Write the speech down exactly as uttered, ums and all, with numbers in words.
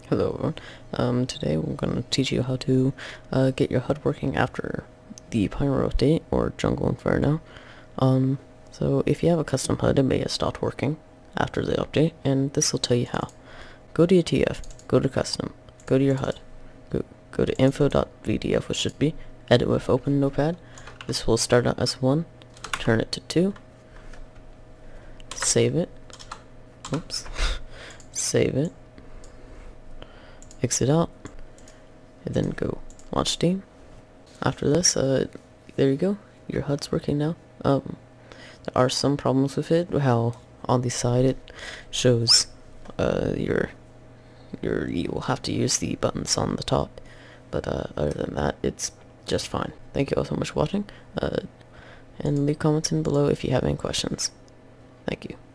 Hello everyone. Um, today we're going to teach you how to uh, get your H U D working after the Pyro update, or Jungle Inferno. Um, so if you have a custom H U D, it may have stopped working after the update, and this will tell you how. Go to your T F, go to custom, go to your H U D, go, go to info.vdf, which should be edit with open notepad. This will start out as one, turn it to two, save it, oops, save it, exit out, and then go launch Steam. After this, uh, there you go, your H U D's working now. Um, there are some problems with it, how on the side it shows uh, your, your, you will have to use the buttons on the top, but uh, other than that, it's just fine. Thank you all so much for watching, uh, and leave comments in below if you have any questions. Thank you.